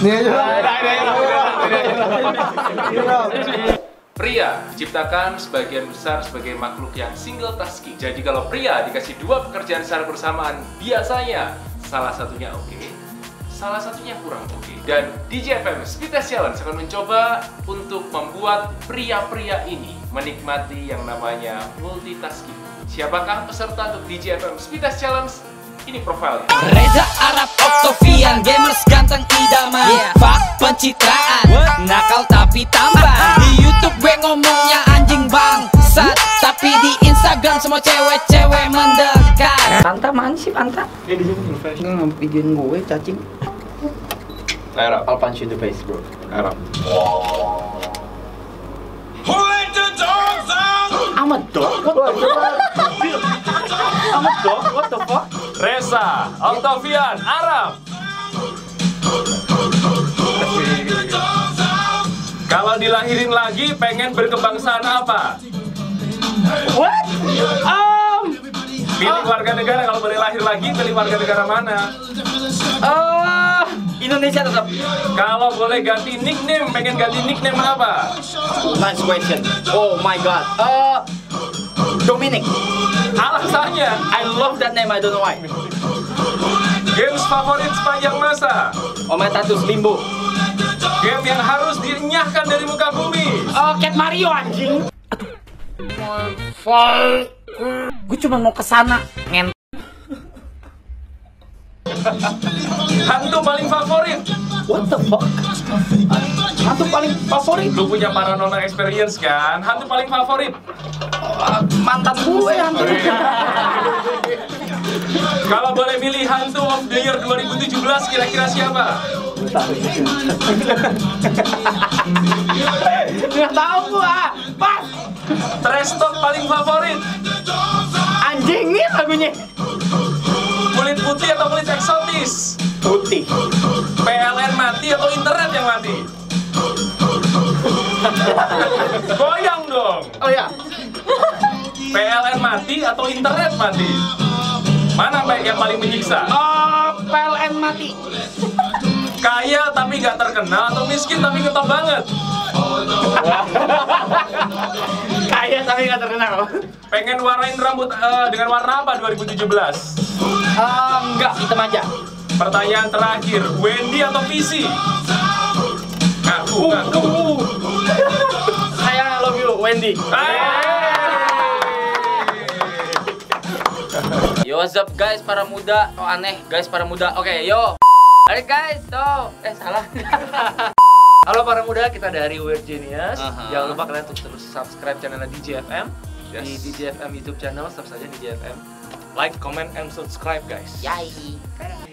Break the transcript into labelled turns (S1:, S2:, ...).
S1: Pria diciptakan sebagian besar sebagai makhluk yang single tasking. Jadi kalau pria dikasih dua pekerjaan secara bersamaan, biasanya salah satunya oke, salah satunya kurang oke. Dan DJ FM Speed Test Challenge akan mencoba untuk membuat pria-pria ini menikmati yang namanya multitasking. Siapakah peserta untuk DJ FM Speed Test Challenge? Ini profilnya.
S2: Reza Arab Octavian, gamers ganteng idaman, fak pencitraan, nakal tapi tampan. Di YouTube gue ngomongnya anjing bangsat, tapi di Instagram semua cewek-cewek mendekat. Panta mana sih Panta?
S3: Di sini professional
S2: Ngevideoin gue cacing.
S3: I'll punch you in the face, bro.
S1: Arab.
S2: I'm a dog. I'm a dog. What the fuck?
S1: Reza Octavian Arab. Kalau dilahirin lagi pengen berkebangsaan apa?
S2: What?
S1: Pilih warga negara, kalau boleh lahir lagi pilih warga negara mana?
S2: Indonesia tetap.
S1: Kalau boleh ganti nickname, pengen ganti nickname apa?
S2: Nice question. Oh my god. Dominic.
S1: Alasannya?
S2: I love that name. I don't know why.
S1: Games favorit sepanjang masa?
S2: Ometatus Limbo.
S1: Game yang harus dienyahkan dari muka bumi?
S2: Cat Mario anjing. Aduh. Gue cuma mau kesana.
S1: Hantu paling favorit?
S2: What the fuck? Hantu paling favorit?
S1: Lu punya paranormal experience kan? Hantu paling favorit?
S2: Mantan gue hantu.
S1: Kalau boleh milih hantu of the year 2017, kira-kira siapa?
S2: Nggak tahu gua. Pas.
S1: Trash talk paling favorit?
S2: Anjing nih lagunya.
S1: Kulit putih atau kulit eksotis?
S2: Putih.
S1: PLN mati atau internet yang mati? Goyang dong.
S2: Oh ya.
S1: PLN mati atau internet mati? Mana yang paling menyiksa?
S2: PLN mati.
S1: Kaya tapi nggak terkenal atau miskin tapi ngetop banget?
S2: Kaya tapi nggak terkenal.
S1: Pengen warnain rambut dengan warna apa 2017?
S2: Enggak, hitam aja.
S1: Pertanyaan terakhir, Wendy atau PC? Ngaku.
S2: Sayang, I love you, Wendy. Yo, what's up guys para muda? Oh aneh guys para muda. Oke, yo. Hai guys, tuh. Salah. Halo para muda, kita dari Weird Genius. Jangan lupa kalian untuk terus subscribe channelnya DJ FM. Di DJ FM YouTube channel, subscribe saja DJ FM.
S1: Like, comment, and subscribe guys.
S2: Yay.